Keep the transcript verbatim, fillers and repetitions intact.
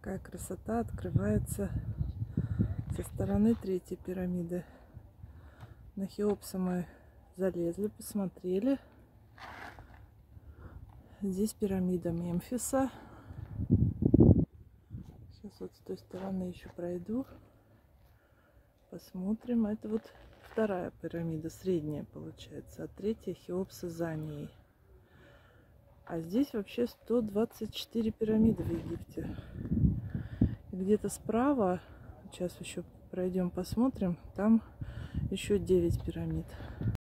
Какая красота открывается со стороны третьей пирамиды. На Хеопса мы залезли, посмотрели. Здесь пирамида Мемфиса. Сейчас вот с той стороны еще пройду. Посмотрим. Это вот вторая пирамида, средняя получается, а третья Хеопса за ней. А здесь вообще сто двадцать четыре пирамиды в Египте. Где-то справа, сейчас еще пройдем посмотрим, там еще девять пирамид.